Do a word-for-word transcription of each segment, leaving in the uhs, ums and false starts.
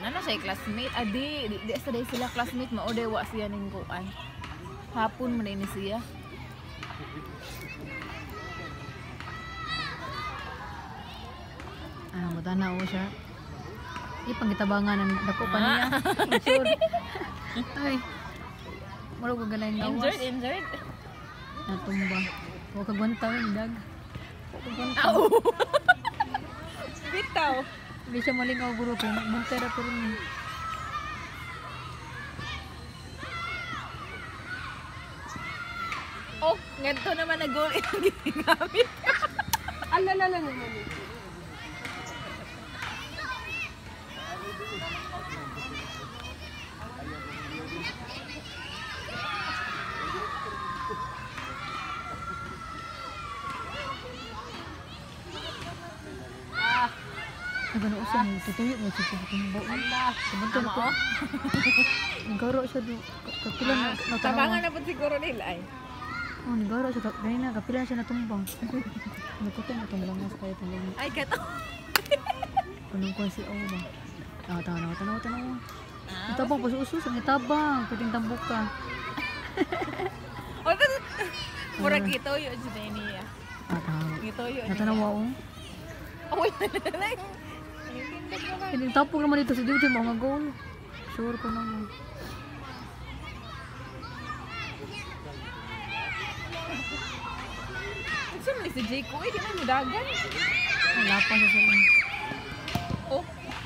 Ano siya classmate? Adi, di, di sa day sila classmate mao day wa siya ning kuan. Hapon man ni siya. Ah, mutanaw siya. Di pangitabangan ng dako pa niya. Sure. Ay. Muro ko ganay gawas. Enjoyed, enjoyed. Natumba. Huwag kagwanta yung dag. Huwag kagwanta. Bitaw. Hindi siya malingaw guro ko. Magtera pero ni. Oh, ganito naman na goal yung ginagamit. Alalala naman ito. Nagano siya, tutuyo mo siya sa tumbo. Allah, Sabantan ko. Nagaro siya do. Kapila na natanaw. Tabangan na po siguro nila ay. Oh, nagaro siya. Ganyan na, kapila na siya natumbang. Nagkutong natumbang na sa kayo tumbang. Ay, gato. Kunong kuha si Awa ba? Ah, tanaw, tanaw, tanaw. Itabang pa sa usus, ang itabang. Pwedeng tambok ka. O, ito. Murag gitoyo dyan niya. Ah, tanaw. Gitoyo niya. Natanaw ako. Uy, Pwedeng tapong naman dito sa Diyo, mga goal. Sure ko naman. Gusto mo si Jake ko, eh, di man mudagan. Wala pa sa sila. Oh.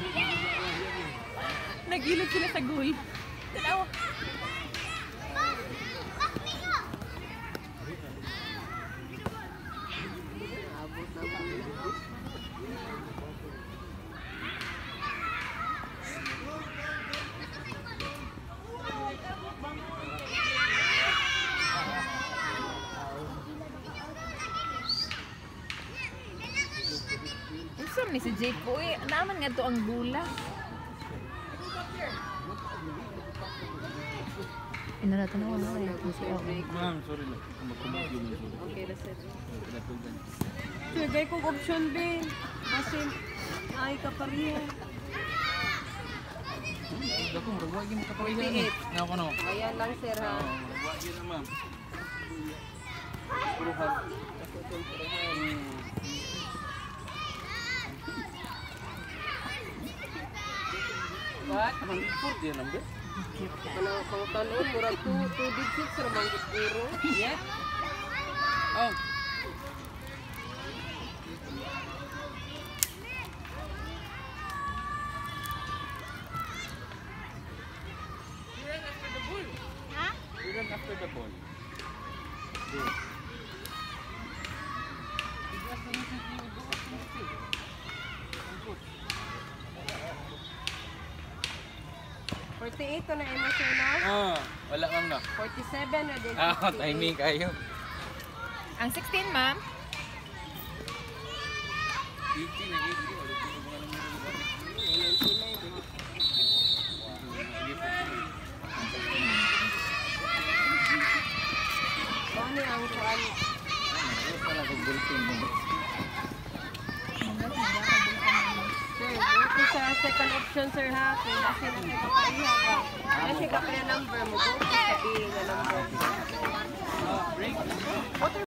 Nagilid sila sa guy. Tanaw. Gusto ni si Jake ko, eh. Naman nga to ang gula. Inatanaw na kaya kung si Awa. Ma'am, sorry lang. Magkumag yun. Okay, that's it. Pinatugan. Sige kong option B. Kasi ay kapariya. Ako, maragwag yung makapakihan. twenty-eight. Nga ako no. Ayan lang sir ha. Maragwag yun na ma'am. Puro hag. What? one four din number? Ano kang tanon mura two two digits ra bang guro? Yeah. Oh. You run after the ball. Huh? You run after the ball. Good. forty-eight to na emotional. Ah, wala ma'am na. forty-seven na din. Ah, timing kayo. Ang sixteen, ma'am. eighty na eighty. Wala ko mga numero. Ano ang kuan? Wala ko bulletin mo. Sir, go sa second option sir ha. Kung kasi na kayo kapariha ka. Kasi kapariha number mo. Go sa sabihin na number. Break.